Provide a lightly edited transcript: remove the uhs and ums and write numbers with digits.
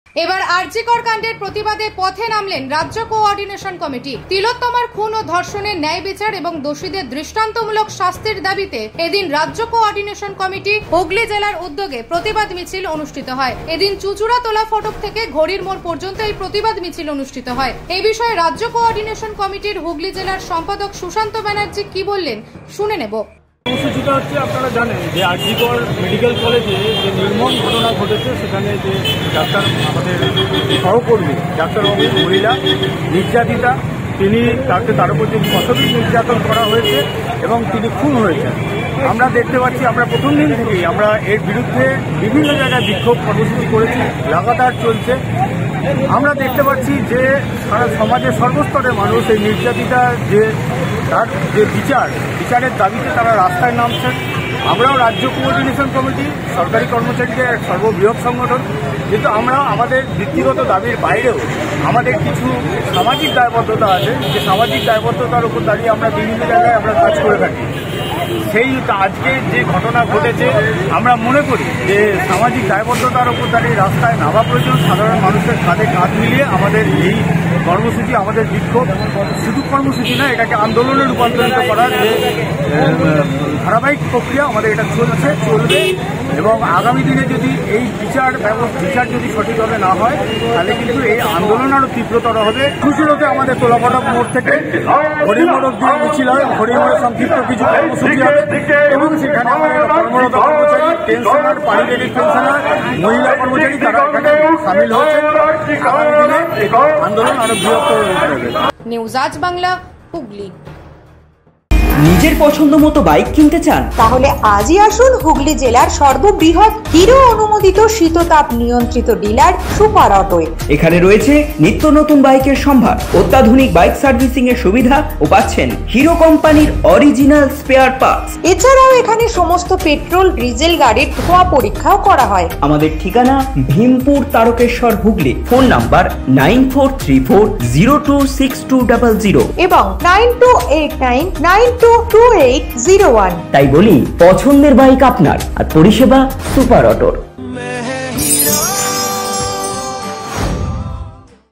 এবার আরজিকর কাণ্ডের প্রতিবাদে পথে নামলেন রাজ্য কোঅর্ডিনেশন কমিটি। তিলোত্তমার খুন ও ধর্ষণের ন্যায় বিচার এবং দোষীদের দৃষ্টান্তমূলক শাস্তির দাবিতে এদিন রাজ্য কোঅর্ডিনেশন কমিটি হুগলি জেলার উদ্যোগে প্রতিবাদ মিছিল অনুষ্ঠিত হয়। এদিন চুচুড়াতলা ফটক থেকে ঘড়ির মোড় পর্যন্ত এই প্রতিবাদ মিছিল অনুষ্ঠিত হয়। এই বিষয়ে রাজ্য কোঅর্ডিনেশন কমিটির হুগলি জেলার সম্পাদক সুশান্ত ব্যানার্জি কি বললেন শুনে নেব। কর্মসূচিটা হচ্ছে, আপনারা জানেন যে আরজিকর মেডিকেল কলেজে যে নির্মম ঘটনা ঘটেছে, সেখানে যে ডাক্তার আমাদের সহকর্মী ডাক্তারবাবু মহিলা নির্যাতিতা, তার উপর যে কতদিন নির্যাতন করা হয়েছে এবং তিনি খুন হয়েছেন আমরা দেখতে পাচ্ছি। আমরা প্রথম দিন থেকেই আমরা এর বিরুদ্ধে বিভিন্ন জায়গায় বিক্ষোভ কর্মসূচি করেছি, লাগাতার চলছে। আমরা দেখতে পাচ্ছি যে সারা সমাজের সর্বস্তরের মানুষ এই নির্যাতিতার তার যে বিচারের দাবিতে তারা রাস্তায় নামছেন। আমরাও রাজ্য কোঅর্ডিনেশন কমিটি সরকারি কর্মচারীদের সর্ববৃহৎ সংগঠন, কিন্তু আমরা আমাদের ব্যক্তিগত দাবির বাইরেও আমাদের কিছু সামাজিক দায়বদ্ধতা আছে, যে সামাজিক দায়বদ্ধতার উপর দাঁড়িয়ে আমরা বিভিন্ন জায়গায় আমরা কাজ করে থাকি। সেই আজকে যে ঘটনা ঘটেছে, আমরা মনে করি যে সামাজিক দায়বদ্ধতার উপর দাঁড়িয়ে রাস্তায় নামা প্রয়োজন। সাধারণ মানুষের কাঁধে কাঁধ মিলিয়ে আমাদের এই কর্মসূচি, আমাদের বিক্ষোভ শুধু কর্মসূচি না, এটাকে আন্দোলনে রূপান্তরিত করার যে ধারাবাহিক প্রক্রিয়া আমাদের এটা চলবে। এবং আগামী দিনে যদি এই বিচার যদি সঠিকভাবে না হয়, তাহলে কিন্তু এই আন্দোলন আরও তীব্রতর হবে। খুচরোতে আমাদের তোলাফটক মোড় থেকে হরিমোড় অব্দি মিছিল হয়, হরিমোড়ে সংক্ষিপ্ত কিছু কর্মসূচি হবে এবং সেখানে আমাদের কর্মরত কর্মচারী, পেনশনার, পারিবারিক পেনশনার, মহিলা কর্মচারী তারা এখানে সামিল হচ্ছে। আগামী দিনে আন্দোলন আরো বৃহত্তর হবে। নিউজ আজ বাংলা, হুগলি। নিজের পছন্দ মতো বাইক কিনতে চান? তাহলে আজই আসুন হুগলি জেলার সর্ববৃহৎ হিরো অনুমোদিত শীততাপ নিয়ন্ত্রিত ডিলার সুপার অটোয়। এখানে রয়েছে নিত্য নতুন বাইকের সম্ভার, অত্যাধুনিক বাইক সার্ভিসিং এর সুবিধা ও পাচ্ছেন হিরো কোম্পানির অরিজিনাল স্পেয়ার পার্টস। এছাড়াও এখানে সমস্ত পেট্রোল ডিজেল গাড়ির ধোঁয়া পরীক্ষাও করা হয়। আমাদের ঠিকানা ভীমপুর তারকেশ্বর, হুগলি। ফোন নাম্বার 9434026200 এবং 9289922801। তাই বলি, পছন্দের বাইক আপনার আর পরিষেবা সুপার অটোর।